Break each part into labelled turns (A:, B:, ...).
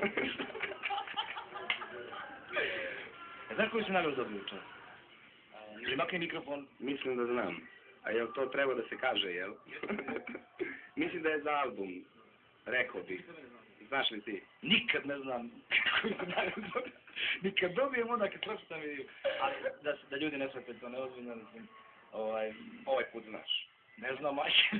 A: Znaš koju si nagradu dobio čas? Ili makni mikrofon?
B: Mislim da znam. A jel to treba da se kaže, jel? Mislim da je za album. Rekao bih. Znaš li ti?
A: Nikad ne znam koju si nagradu dobio. Nikad dobijem onda kad pročitam i... Ali da ljudi ne shvate to neozbiljno, mislim.
B: Ovaj put znaš.
A: Ne znam, majke.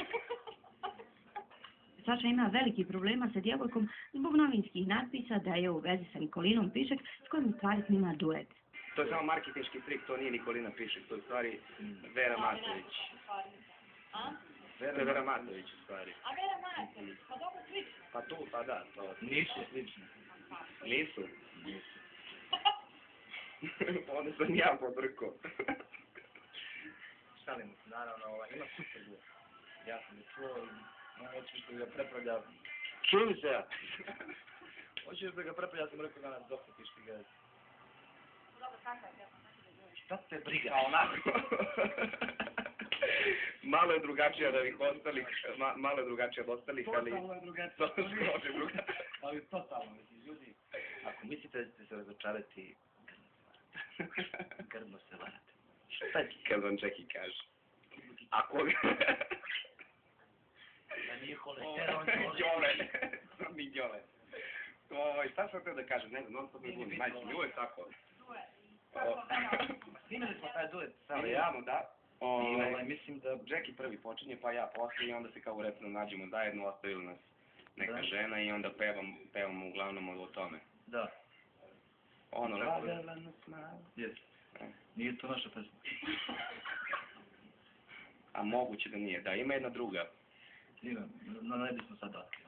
C: Saša ima veliki problema sa djevojkom zbog novinskih natpisa da je u vezi sa Nikolinom Pišek s kojim u stvari snima duet.
B: To je samo marketinški trik, to nije Nikolina Pišek, to je u stvari Vera Matović. To je Vera Matović u stvari.
D: A Vera Matović, pa dobro slično.
B: Pa tu, pa da, to.
A: Nisu slični.
B: Nisu? Nisu. Onda sam ja pobrko.
A: Šalim se, naravno, ima super duet. Ja sam ga čuo i hoćeš da ga prepravlja. Čuli se ja. Hoćeš da ga prepravlja, ja sam rekao da nas dohvatiš ti ga.
D: Dobro, kakav je,
A: Šta te briga? A onako.
B: Malo je drugačija od ovih ostalih, malo je drugačija od ostalih, ali...
A: Totalno je drugačija. Ali totalno, mislim, ljudi, ako mislite da ćete se razočarati, grdno se varate. Šta ti?
B: Kad vam Jackie kaže. Ako...
A: Da nije holesterol,
B: Đole. Mi Đole. Šta sam teo da kažem, ne znam, non stop me buni, majke, mi uvek tako.
A: Snimali smo taj duet,
B: Ali javno, da.
A: Mislim da...
B: Jackie prvi počinje, pa ja poslije i onda se kao u refrenu nađemo zajedno, ostavili nas neka žena i onda pevamo uglavnom o tome.
A: Da.
B: Ono, Lavelano smile.
A: Jes. Nije to naša pesma.
B: A moguće da nije, da, ima jedna druga.
A: Ima, no ne bismo sad otkri.